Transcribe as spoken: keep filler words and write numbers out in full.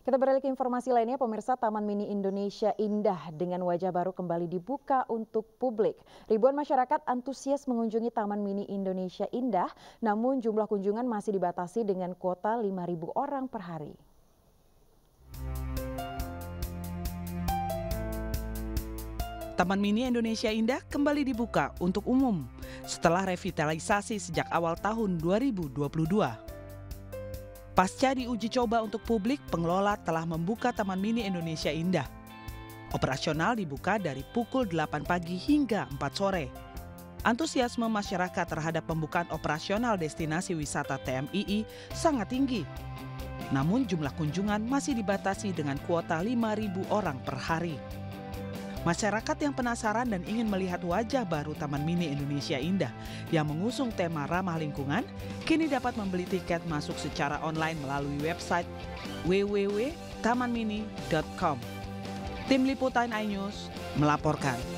Kita beralih ke informasi lainnya, pemirsa. Taman Mini Indonesia Indah dengan wajah baru kembali dibuka untuk publik. Ribuan masyarakat antusias mengunjungi Taman Mini Indonesia Indah, namun jumlah kunjungan masih dibatasi dengan kuota lima ribu orang per hari. Taman Mini Indonesia Indah kembali dibuka untuk umum setelah revitalisasi sejak awal tahun dua ribu dua puluh dua. Pasca diuji coba untuk publik, pengelola telah membuka Taman Mini Indonesia Indah. Operasional dibuka dari pukul delapan pagi hingga empat sore. Antusiasme masyarakat terhadap pembukaan operasional destinasi wisata T M I I sangat tinggi. Namun jumlah kunjungan masih dibatasi dengan kuota lima ribu orang per hari. Masyarakat yang penasaran dan ingin melihat wajah baru Taman Mini Indonesia Indah yang mengusung tema ramah lingkungan, kini dapat membeli tiket masuk secara online melalui website w w w titik taman mini titik com. Tim Liputan iNews melaporkan.